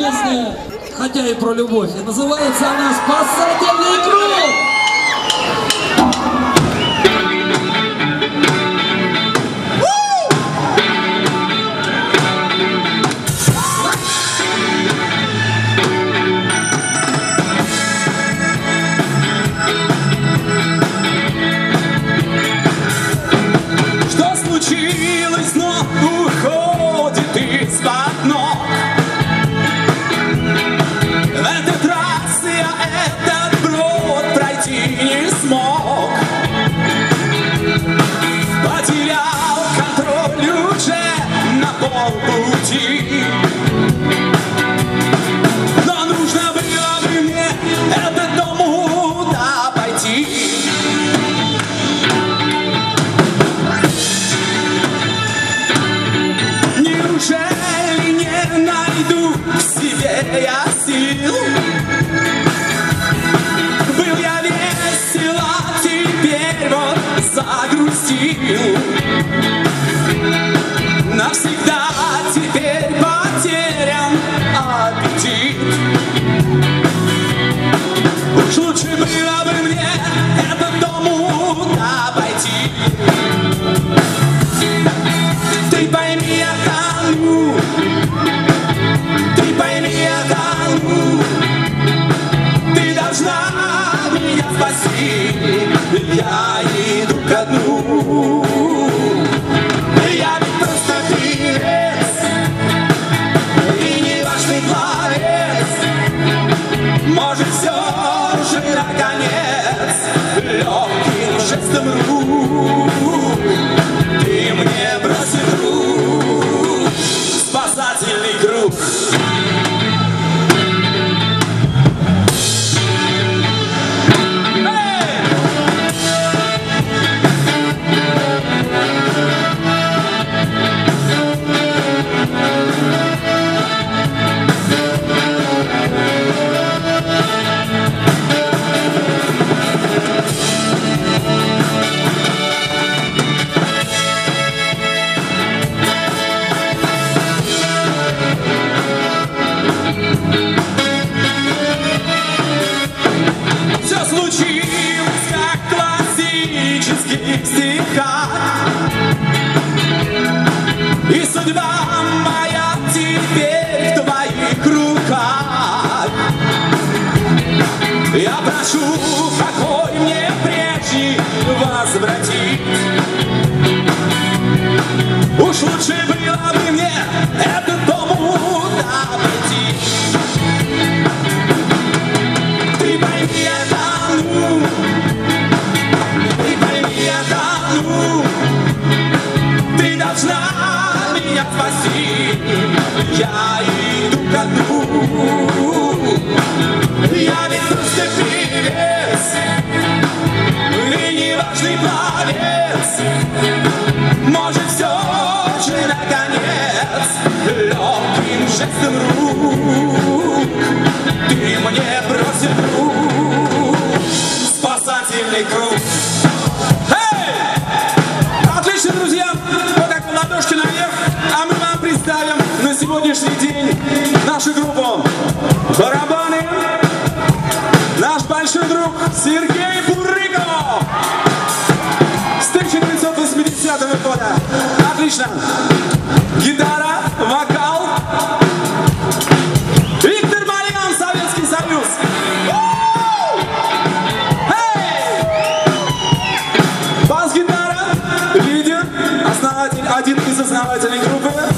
песня, хотя и про любовь, и называется она «Спасательный круг». Случилось, но уходит из-под ног. В этот раз я этот брод пройти не смог. Потерял контроль уже на полпути. Но нужно было бы мне этот дом обойти. Неужели не найду в себе я сил? Был я весел, а теперь вот загрустил. Навсегда теперь потерян аппетит. Уж лучше было бы мне этот дом обойти. Ты пойми, я тону, ты пойми, я тону, ты должна меня спасти, я иду ко дну. Я ведь просто певец и неважный пловец. Может, все же наконец легким жестом рук ты мне бросишь рук. Спасательный круг. Все случилось, как в классических стихах, и судьба моя теперь в твоих руках. Я прошу, покой мне прежний возвратить. Уж лучше было бы мне этот дом обойти. Ты пойми, я тону, ты пойми, я тону, ты должна меня спасти, я иду ко дну. Я ведь просто певец и неважный пловец. Может, все же наконец легким жестом рук ты мне бросишь рук. Спасательный круг. Отлично, друзья! Вот так ладошки наверх, а мы вам представим на сегодняшний день нашу группу. Барабаны, наш большой друг Сергей Бурыков с 1980 года. Отлично! Гитара, вокал. Виктор Марьян, Советский Союз. Бас-гитара, лидер, один из основателей группы.